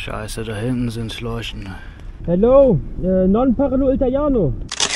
Scheiße, da hinten sind Leuchten. Hello, non parlo italiano.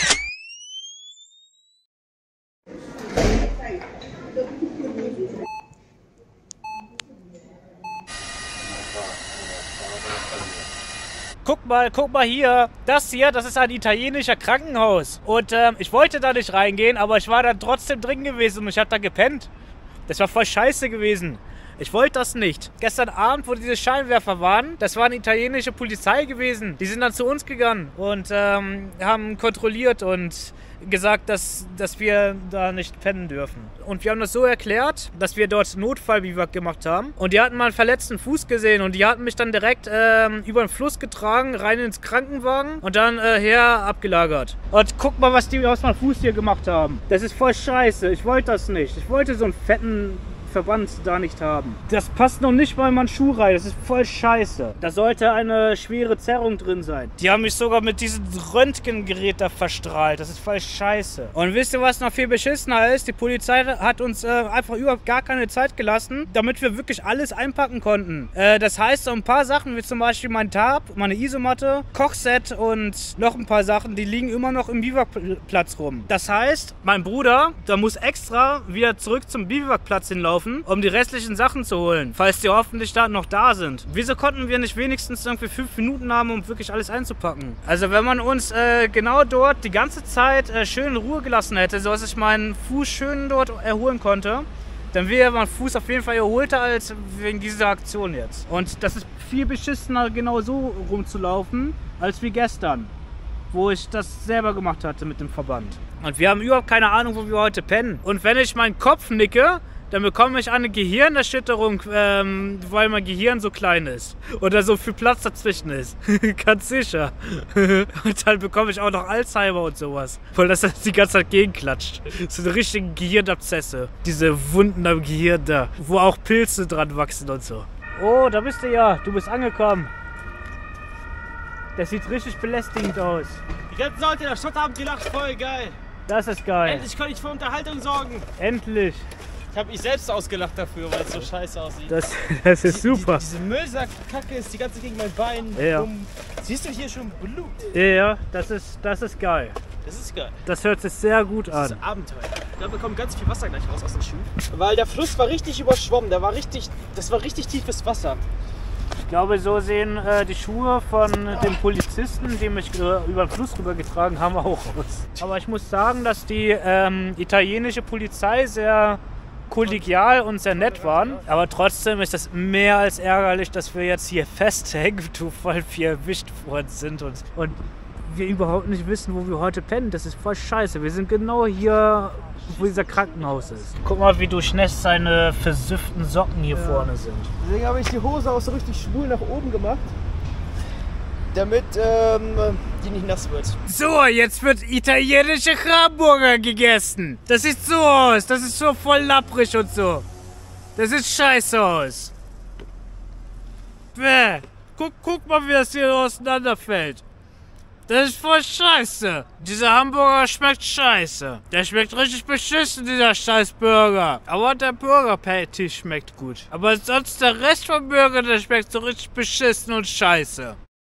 Guck mal hier. Das hier, das ist ein italienischer Krankenhaus. Und ich wollte da nicht reingehen, aber ich war dann trotzdem drin gewesen und ich habe da gepennt. Das war voll scheiße gewesen. Ich wollte das nicht. Gestern Abend, wo diese Scheinwerfer waren, das war eine italienische Polizei gewesen. Die sind dann zu uns gegangen und haben kontrolliert und gesagt, dass wir da nicht pennen dürfen. Und wir haben das so erklärt, dass wir dort Notfallbiwak gemacht haben. Und die hatten mal einen verletzten Fuß gesehen und die hatten mich dann direkt über den Fluss getragen, rein ins Krankenwagen und dann her abgelagert. Und guck mal, was die aus meinem Fuß hier gemacht haben. Das ist voll scheiße. Ich wollte das nicht. Ich wollte so einen fetten Verband da nicht haben. Das passt noch nicht mal in meinen Schuh rein. Das ist voll scheiße. Da sollte eine schwere Zerrung drin sein. Die haben mich sogar mit diesem Röntgengerät da verstrahlt. Das ist voll scheiße. Und wisst ihr, was noch viel beschissener ist? Die Polizei hat uns einfach überhaupt gar keine Zeit gelassen, damit wir wirklich alles einpacken konnten. Das heißt, so ein paar Sachen, wie zum Beispiel mein Tarp, meine Isomatte, Kochset und noch ein paar Sachen, die liegen immer noch im Biwakplatz rum. Das heißt, mein Bruder, der muss extra wieder zurück zum Biwakplatz hinlaufen, um die restlichen Sachen zu holen, falls die hoffentlich da noch da sind. Wieso konnten wir nicht wenigstens irgendwie 5 Minuten haben, um wirklich alles einzupacken? Also wenn man uns genau dort die ganze Zeit schön in Ruhe gelassen hätte, so dass ich meinen Fuß schön dort erholen konnte, dann wäre mein Fuß auf jeden Fall erholter als wegen dieser Aktion jetzt. Und das ist viel beschissener, genau so rumzulaufen, als wie gestern, wo ich das selber gemacht hatte mit dem Verband. Und wir haben überhaupt keine Ahnung, wo wir heute pennen. Und wenn ich meinen Kopf nicke, dann bekomme ich eine Gehirnerschütterung, weil mein Gehirn so klein ist. Oder so viel Platz dazwischen ist. Ganz sicher. Und dann bekomme ich auch noch Alzheimer und sowas. Weil das die ganze Zeit gegenklatscht. So eine richtige Gehirnabszesse. Diese Wunden am Gehirn da, wo auch Pilze dran wachsen und so. Oh, da bist du ja. Du bist angekommen. Das sieht richtig belästigend aus. Die ganzen Leute in der Stadt haben gelacht, voll geil. Das ist geil. Endlich kann ich für Unterhaltung sorgen. Endlich. Ich habe mich selbst ausgelacht dafür, weil es so scheiße aussieht. Das ist super. Diese Müllsack-Kacke ist die ganze gegen mein Bein. Ja. Siehst du hier schon Blut? Ja, das ist geil. Das ist geil. Das hört sich sehr gut an. Das ist Abenteuer. Da bekommt ganz viel Wasser gleich raus aus den Schuhen. Weil der Fluss war richtig überschwommen. Das war richtig tiefes Wasser. Ich glaube, so sehen die Schuhe von den Polizisten, die mich über den Fluss rübergetragen haben, auch aus. Aber ich muss sagen, dass die italienische Polizei sehr kollegial und sehr nett waren. Aber trotzdem ist das mehr als ärgerlich, dass wir jetzt hier festhängen, weil wir erwischt worden sind und wir überhaupt nicht wissen, wo wir heute pennen. Das ist voll scheiße. Wir sind genau hier, wo dieser Krankenhaus ist. Guck mal, wie durchnässt seine versüfften Socken hier vorne sind. Deswegen habe ich die Hose auch so richtig schwul nach oben gemacht, damit die nicht nass wird. So, jetzt wird italienische Hamburger gegessen. Das sieht so aus. Das ist so voll lapprig und so. Das sieht scheiße aus. Bäh. Guck mal, wie das hier auseinanderfällt. Das ist voll scheiße. Dieser Hamburger schmeckt scheiße. Der schmeckt richtig beschissen, dieser scheiß Burger. Aber der Burger-Patty schmeckt gut. Aber sonst der Rest vom Burger, der schmeckt so richtig beschissen und scheiße.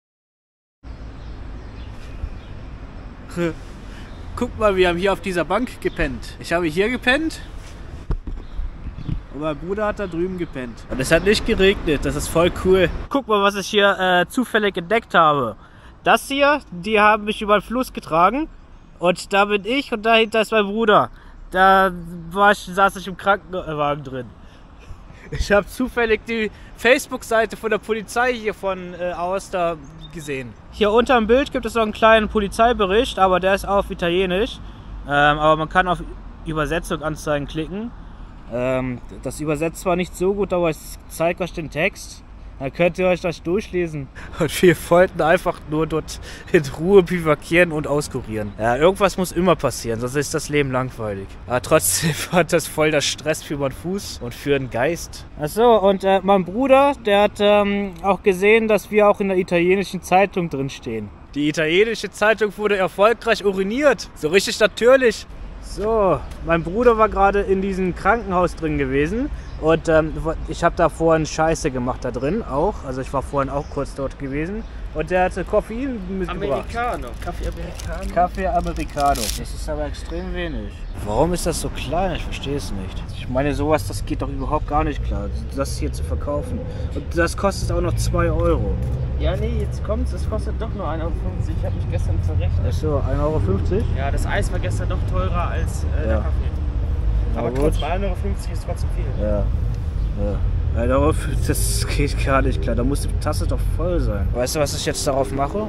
Guck mal, wir haben hier auf dieser Bank gepennt. Ich habe hier gepennt. Und mein Bruder hat da drüben gepennt. Und es hat nicht geregnet, das ist voll cool. Guck mal, was ich hier zufällig entdeckt habe. Das hier, die haben mich über den Fluss getragen. Und da bin ich und dahinter ist mein Bruder. Da saß ich im Krankenwagen drin. Ich habe zufällig die Facebook-Seite von der Polizei hier von aus da gesehen. Hier unter dem Bild gibt es noch einen kleinen Polizeibericht, aber der ist auf Italienisch. Aber man kann auf Übersetzung anzeigen klicken. Das übersetzt zwar nicht so gut, aber ich zeige euch den Text. Dann könnt ihr euch das durchlesen. Und wir wollten einfach nur dort in Ruhe bivakieren und auskurieren. Ja, irgendwas muss immer passieren, sonst ist das Leben langweilig. Aber trotzdem war das voll der Stress für meinen Fuß und für den Geist. Achso, und mein Bruder, der hat auch gesehen, dass wir auch in der italienischen Zeitung drin stehen. Die italienische Zeitung wurde erfolgreich uriniert. So richtig natürlich. So, mein Bruder war gerade in diesem Krankenhaus drin gewesen. Und ich habe da vorhin Scheiße gemacht da drin auch. Also ich war vorhin auch kurz dort gewesen. Und der hatte Koffein mitgebracht. Americano. Kaffee Americano. Kaffee Americano. Das ist aber extrem wenig. Warum ist das so klein? Ich verstehe es nicht. Ich meine, sowas, das geht doch überhaupt gar nicht klar. Das hier zu verkaufen. Und das kostet auch noch 2 Euro. Ja, nee, jetzt kommt's. Es kostet doch nur 1,50 Euro. Ich habe mich gestern verrechnet. Achso, 1,50 Euro? Ja, das Eis war gestern doch teurer als der Kaffee. Aber trotzdem, 1,50 Euro ist trotzdem viel. Ja. 1,50 Euro, das geht gar nicht klar. Da muss die Tasse doch voll sein. Weißt du, was ich jetzt darauf mache?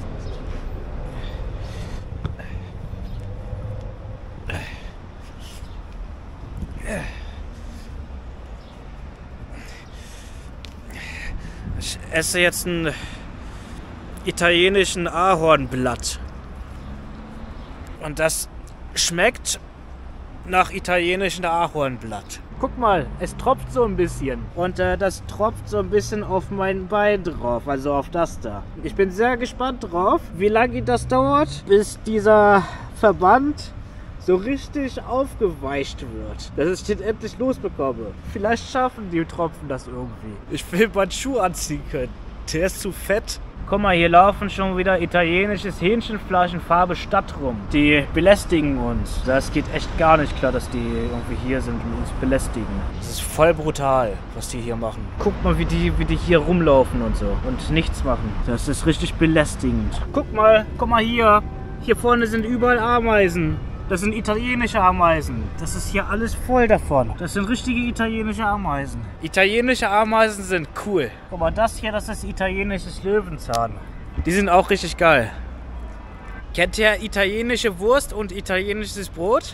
Ich esse jetzt einen italienischen Ahornblatt. Und das schmeckt nach italienischem Ahornblatt. Guck mal, es tropft so ein bisschen. Und das tropft so ein bisschen auf mein Bein drauf, also auf das da. Ich bin sehr gespannt drauf, wie lange das dauert, bis dieser Verband so richtig aufgeweicht wird. Dass ich den endlich losbekomme. Vielleicht schaffen die Tropfen das irgendwie. Ich will meinen Schuh anziehen können. Der ist zu fett. Guck mal, hier laufen schon wieder italienisches Hähnchenfleisch in Farbe Stadt rum. Die belästigen uns. Das geht echt gar nicht klar, dass die irgendwie hier sind und uns belästigen. Das ist voll brutal, was die hier machen. Guck mal, wie die hier rumlaufen und so und nichts machen. Das ist richtig belästigend. Guck mal hier. Hier vorne sind überall Ameisen. Das sind italienische Ameisen. Das ist hier alles voll davon. Das sind richtige italienische Ameisen. Italienische Ameisen sind cool. Guck mal, das hier, das ist italienisches Löwenzahn. Die sind auch richtig geil. Kennt ihr italienische Wurst und italienisches Brot?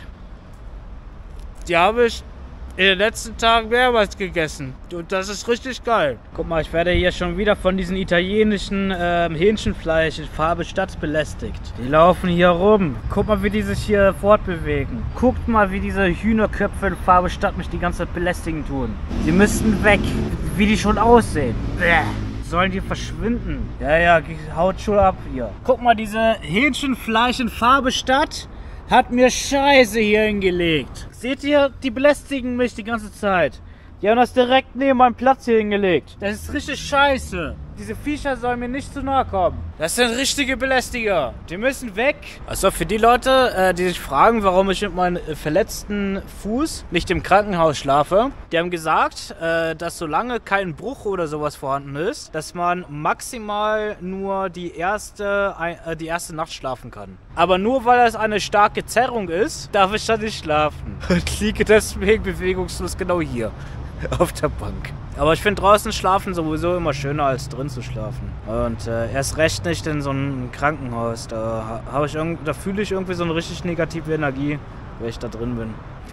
Die habe ich in den letzten Tagen mehrmals gegessen. Und das ist richtig geil. Guck mal, ich werde hier schon wieder von diesen italienischen Hähnchenfleisch in Farbe Stadt belästigt. Die laufen hier rum. Guck mal, wie die sich hier fortbewegen. Guckt mal, wie diese Hühnerköpfe in Farbe Stadt mich die ganze Zeit belästigen tun. Sie müssten weg, wie die schon aussehen. Bäh. Sollen die verschwinden? Ja, haut schon ab hier. Guck mal, diese Hähnchenfleisch in Farbe Stadt hat mir Scheiße hier hingelegt. Seht ihr, die belästigen mich die ganze Zeit. Die haben das direkt neben meinem Platz hier hingelegt. Das ist richtig scheiße. Diese Viecher sollen mir nicht zu nahe kommen. Das sind richtige Belästiger. Die müssen weg. Also für die Leute, die sich fragen, warum ich mit meinem verletzten Fuß nicht im Krankenhaus schlafe, die haben gesagt, dass solange kein Bruch oder sowas vorhanden ist, dass man maximal nur die erste Nacht schlafen kann. Aber nur weil es eine starke Zerrung ist, darf ich da nicht schlafen. Und liege deswegen bewegungslos genau hier. Auf der Bank. Aber ich finde draußen schlafen sowieso immer schöner als drin zu schlafen. Und erst recht nicht in so einem Krankenhaus. Da fühle ich irgendwie so eine richtig negative Energie, wenn ich da drin bin.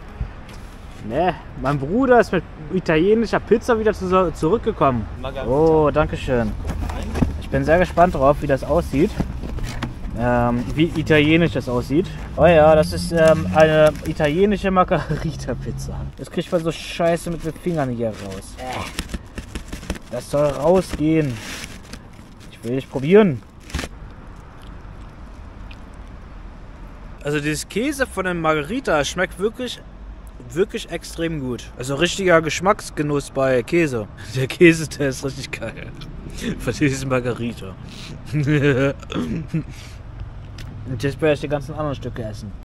Ne, mein Bruder ist mit italienischer Pizza wieder zurückgekommen. Oh, danke schön. Ich bin sehr gespannt drauf, wie das aussieht. Wie italienisch das aussieht. Oh ja, das ist eine italienische Margarita-Pizza. Das kriegt man so scheiße mit den Fingern hier raus. Das soll rausgehen. Ich will nicht probieren. Also dieses Käse von der Margarita schmeckt wirklich extrem gut. Also richtiger Geschmacksgenuss bei Käse. Der Käse, der ist richtig geil. Von diesem Margarita. Und jetzt werde ich die ganzen anderen Stücke essen.